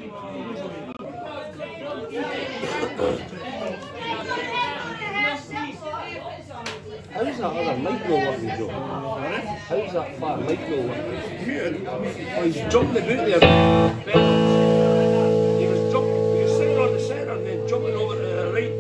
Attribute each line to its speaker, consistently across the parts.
Speaker 1: How's that other micro working, Joe? How's that far micro working? Oh, he's jumping about there. He was sitting on the centre and then jumping over to the right.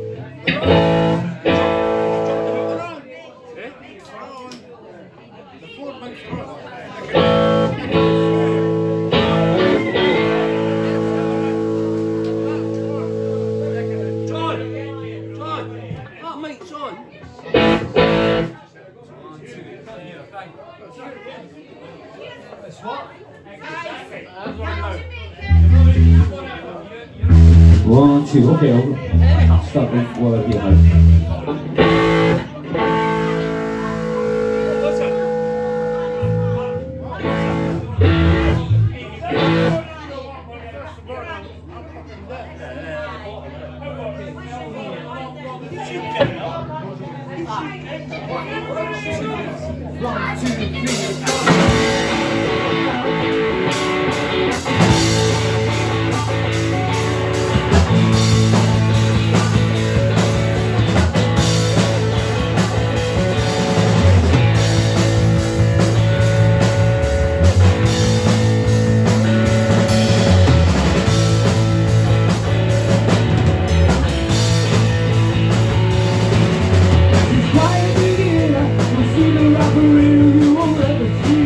Speaker 2: One, two, okay, I'll start with what I hear now.
Speaker 3: One, two, three.
Speaker 2: Quiet in here, I see the robbery, you won't let me see.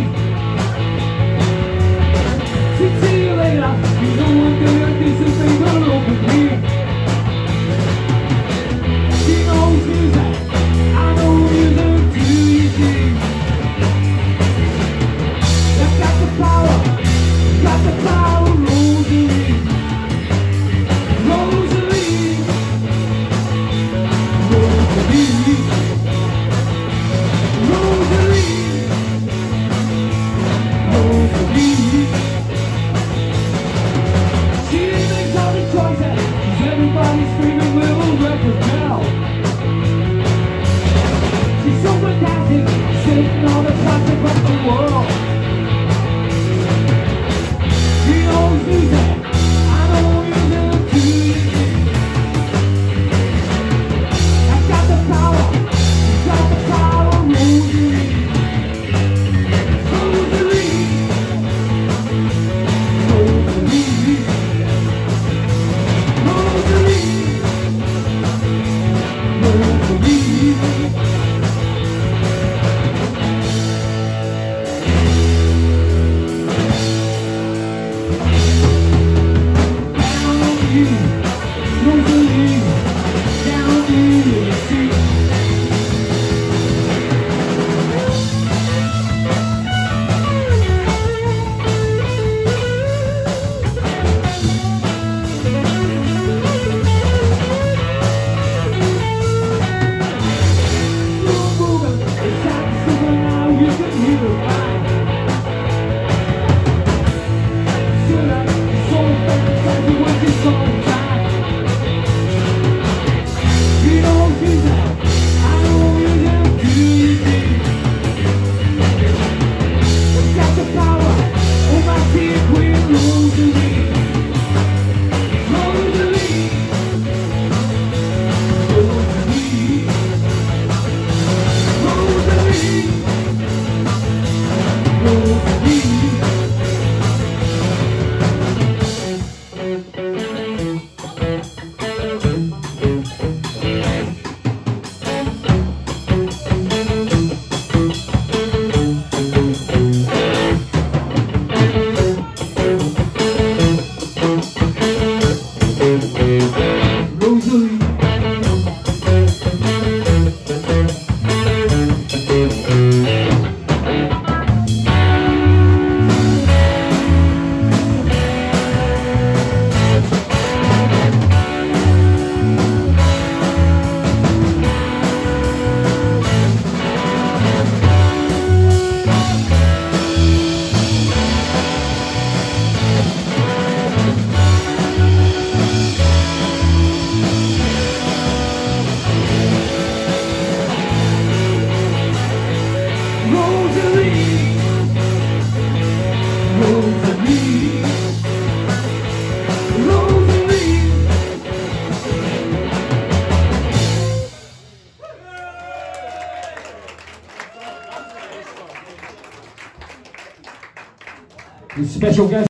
Speaker 2: The special guest.